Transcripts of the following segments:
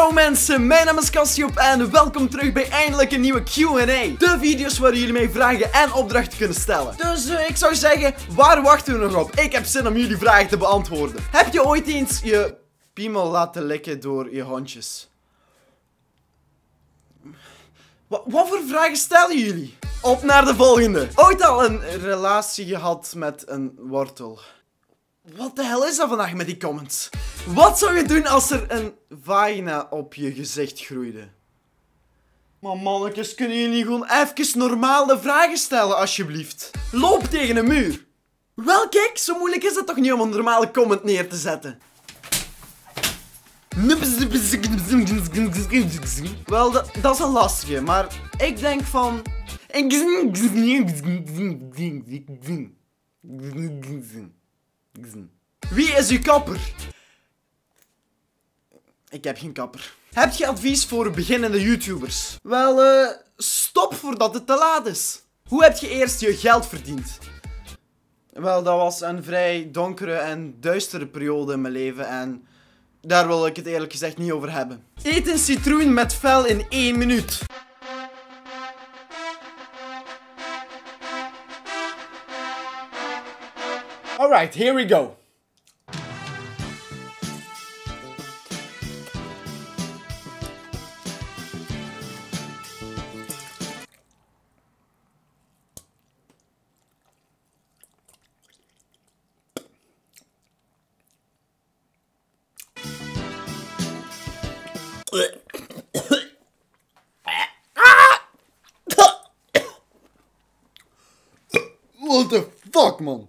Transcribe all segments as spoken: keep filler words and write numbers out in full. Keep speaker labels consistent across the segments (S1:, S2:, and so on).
S1: Yo mensen, mijn naam is Cassiope en welkom terug bij eindelijk een nieuwe Q en A. De video's waar jullie mij vragen en opdrachten kunnen stellen. Dus uh, ik zou zeggen, waar wachten we nog op? Ik heb zin om jullie vragen te beantwoorden. Heb je ooit eens je piemel laten likken door je hondjes? Wat, wat voor vragen stellen jullie? Op naar de volgende. Ooit al een relatie gehad met een wortel? Wat de hel is dat vandaag met die comments? Wat zou je doen als er een vagina op je gezicht groeide? Maar mannetjes, kunnen jullie gewoon even normaal de vragen stellen, alsjeblieft? Loop tegen een muur. Wel kijk, zo moeilijk is het toch niet om een normale comment neer te zetten? Wel, dat, dat is een lastige, maar ik denk van... Wie is uw kapper? Ik heb geen kapper. Heb je advies voor beginnende YouTubers? Wel, eh, uh, stop voordat het te laat is. Hoe heb je eerst je geld verdiend? Wel, dat was een vrij donkere en duistere periode in mijn leven en daar wil ik het eerlijk gezegd niet over hebben. Eet een citroen met vel in één minuut. Alright, here we go. What the fuck, man?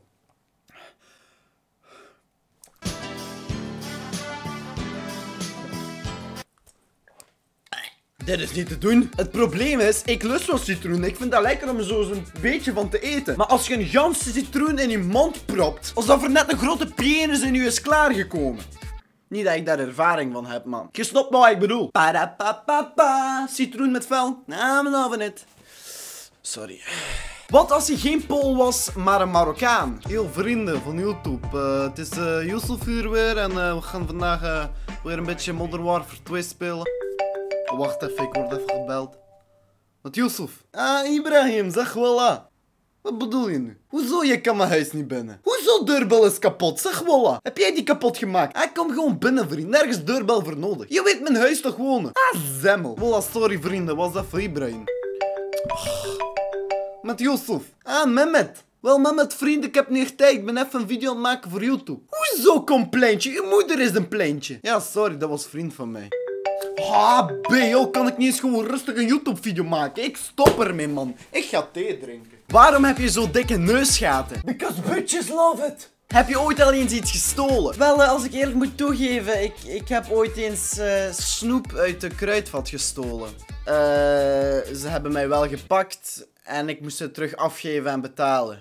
S1: Dit is niet te doen. Het probleem is, ik lust wel citroen. Ik vind dat lekker om er zo een beetje van te eten. Maar als je een ganse citroen in je mond propt, alsof er net een grote penis in je is klaargekomen. Niet dat ik daar ervaring van heb, man. Je snapt wat ik bedoel. Parapapapa. Citroen met vel. I'm loving it. Sorry. Wat als je geen Pool was, maar een Marokkaan? Heel vrienden van YouTube. Uh, het is uh, Yusuf hier weer en uh, we gaan vandaag uh, weer een beetje Modern Warfare twee spelen. Oh, wacht even, ik word even gebeld. Wat Yusuf? Ah, Ibrahim, zeg voilà. Wat bedoel je nu? Hoezo, je kan mijn huis niet binnen? Hoezo, deurbel is kapot? Zeg voilà. Heb jij die kapot gemaakt? Ik kom gewoon binnen, vriend. Nergens deurbel voor nodig. Je weet mijn huis toch wonen? Ah, zemmel. Voilà, sorry vrienden, was dat voor Ibrahim. Oh. Met Yusuf. Ah, Mehmet. Wel, Mehmet, vriend, ik heb niet tijd. Ik ben even een video aan het maken voor YouTube. Hoezo complaintje? Je moeder is een pleintje. Ja, sorry, dat was vriend van mij. Ah, B, joh, kan ik niet eens gewoon rustig een YouTube-video maken? Ik stop ermee, man. Ik ga thee drinken. Waarom heb je zo dikke neusgaten? Because bitches love it. Heb je ooit al eens iets gestolen? Wel, als ik eerlijk moet toegeven, ik, ik heb ooit eens uh, snoep uit de kruidvat gestolen. Uh, ze hebben mij wel gepakt en ik moest het terug afgeven en betalen.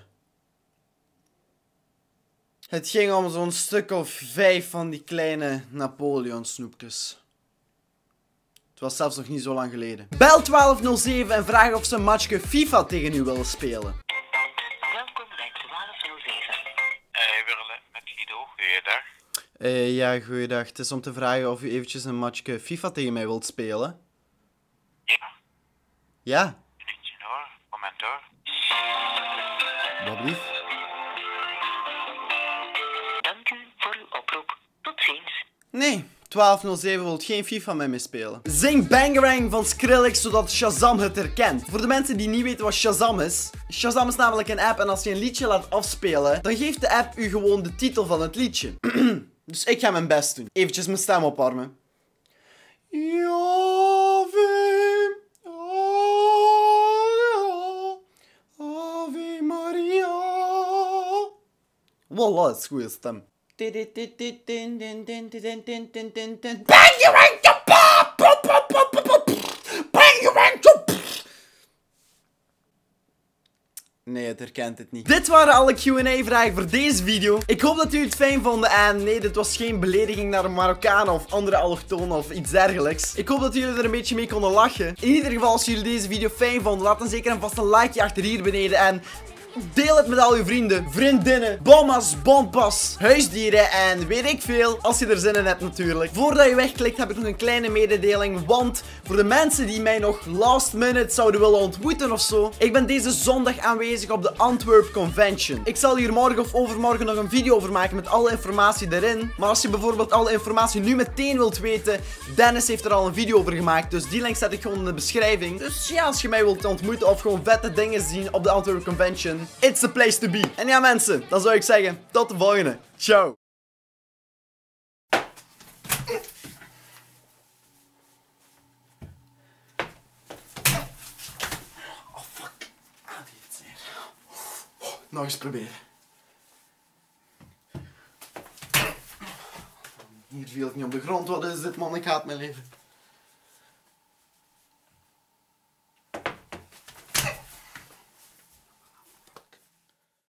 S1: Het ging om zo'n stuk of vijf van die kleine Napoleon snoepjes. Het was zelfs nog niet zo lang geleden. Bel twaalf nul zeven en vraag of ze een matchje FIFA tegen u willen spelen.
S2: Welkom bij twaalf nul zeven. Hey, Wirle, met Guido. Goeiedag.
S1: Uh, ja, goeiedag. Het is om te vragen of u eventjes een matchje FIFA tegen mij wilt spelen.
S2: Ja.
S1: Ja.
S2: Liedje hoor. Moment hoor.
S1: Wat lief.
S2: Dank u voor uw oproep. Tot ziens.
S1: Nee. twaalf nul zeven wil geen FIFA met me spelen. Zing Bangarang van Skrillex zodat Shazam het herkent. Voor de mensen die niet weten wat Shazam is. Shazam is namelijk een app en als je een liedje laat afspelen, dan geeft de app u gewoon de titel van het liedje. Dus ik ga mijn best doen. Eventjes mijn stem opwarmen. Ave, Ave Maria. Wallah, dat is een goede stem. Nee, het herkent het niet. Dit waren alle Q en A vragen voor deze video. Ik hoop dat jullie het fijn vonden en nee, dit was geen belediging naar een Marokkaan of andere allochtonen of iets dergelijks. Ik hoop dat jullie er een beetje mee konden lachen. In ieder geval, als jullie deze video fijn vonden, laat dan zeker en vast een likeje achter hier beneden en Deel het met al je vrienden, vriendinnen, bommas, bompas, huisdieren en weet ik veel. Als je er zin in hebt natuurlijk. Voordat je wegklikt heb ik nog een kleine mededeling. Want voor de mensen die mij nog last minute zouden willen ontmoeten of zo. Ik ben deze zondag aanwezig op de Antwerp Convention. Ik zal hier morgen of overmorgen nog een video over maken met alle informatie erin. Maar als je bijvoorbeeld alle informatie nu meteen wilt weten, Dennis heeft er al een video over gemaakt. Dus die link zet ik gewoon in de beschrijving. Dus ja, als je mij wilt ontmoeten of gewoon vette dingen zien op de Antwerp Convention, it's the place to be. En ja mensen, dan zou ik zeggen, tot de volgende. Ciao. Oh fuck. Ah, die heeft zeer. Oh, nog eens proberen. Hier viel ik niet op de grond. Wat is dit man? Ik haat mijn leven.